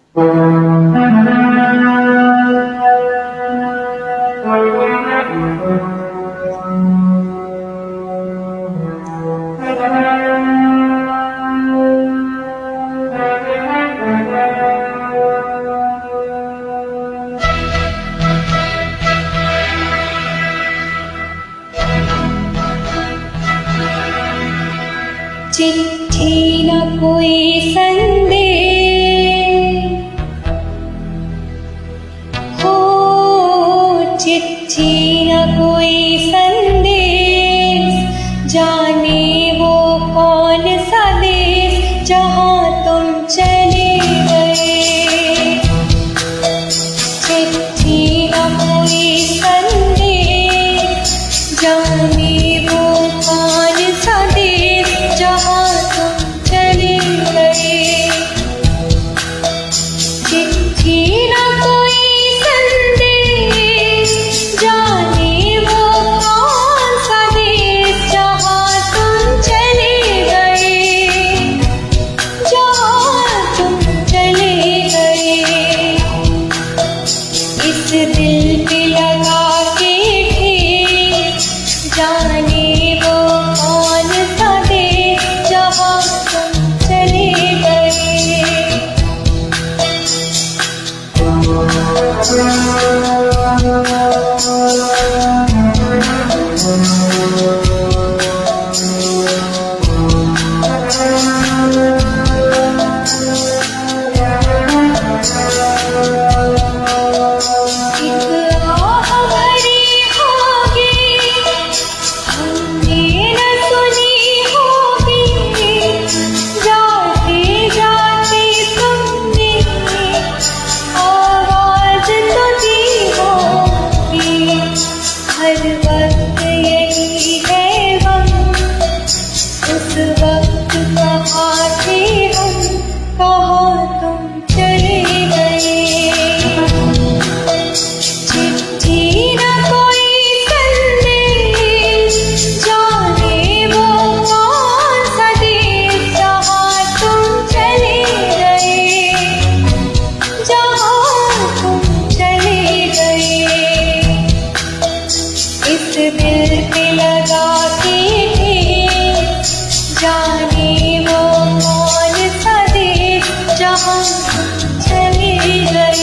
चिट्ठी न कोई संदेश हो, चिट्ठी न कोई संदेश, जाने वो कौन सा देश जहाँ तुम चले गए। चिट्ठी न कोई संदेश, जाने वो कौन सा देश जहाँ तुम चले गए। चिट्ठी न कोई संदेश, जाने वो कौन सा देश जहाँ तुम चले गए, जहाँ तुम चले गए। इस दिल पे लगा के ठेस, जाने वो कौन सा देश जहाँ तुम चले गए। हर वक्त यही है गम, उस वक्त कहाँ थे हम, कहाँ तुम चले गए। चिट्ठी न कोई संदेश, जाने वो कौन सा देश जहाँ तुम चले गए, जहाँ तुम चले गए। इस दिल पे लगा के ठेस, जाने वो कौन सा देश जहाँ चले गए।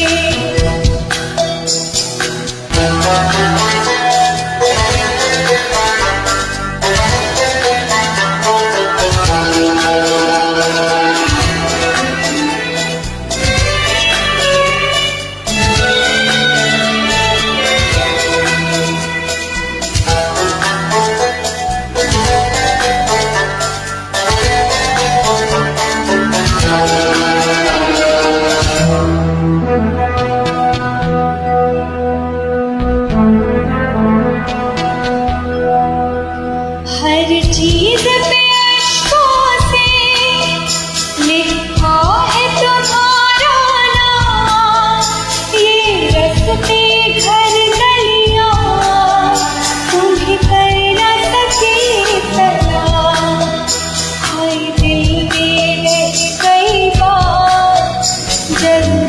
हर चीज पे अश्कों से लिखा है तुम्हारा नाम, ये रस्ते घर गलियां तुम्हें कर न सके सलाम। हाय दिल में रह गई बात, जल्दी